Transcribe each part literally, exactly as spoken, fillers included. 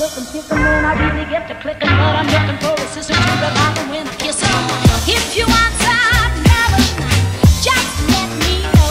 looking, picking when I really get to clicking, but I'm looking for a sister to revive her when I kiss her. If you want some love, just let me know.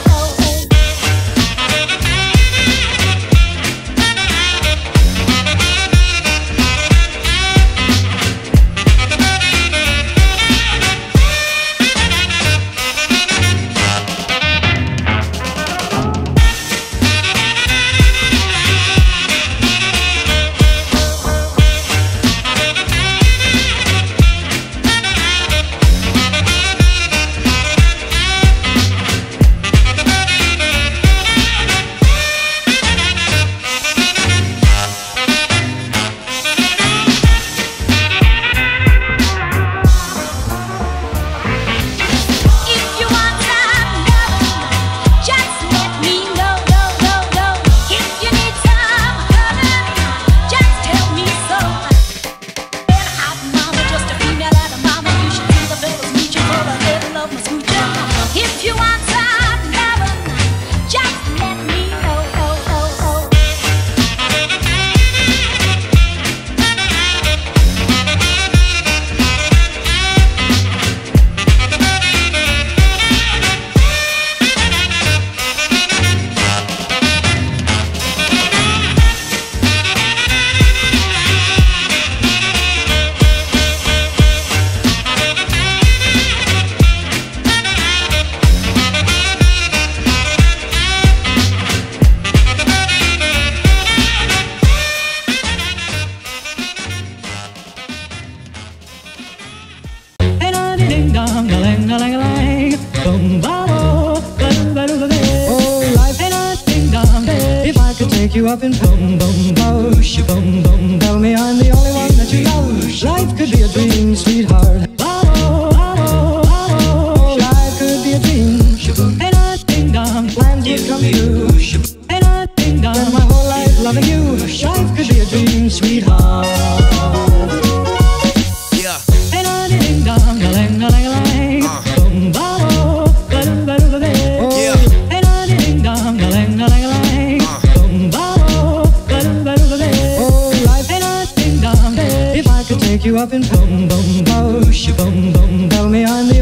Take you up in boom, boom, boom, boom, boom. Tell me I'm the only one that you know. Life could be a dream, sweetheart. Oh, oh, oh, life could be a dream. And I ding dong, plans would come true. And I ding dong, spend my whole life loving you. Life could be a dream, sweetheart. Yeah. And I ding dong, a lang, a lang, a lang. Boom, boom, ba-dum, ba-dum, ba-dum. Yeah. And I ding dong, a lang, a lang, a lang. Take you up in boom, boom, boom, boom, boom. Tell me I'm the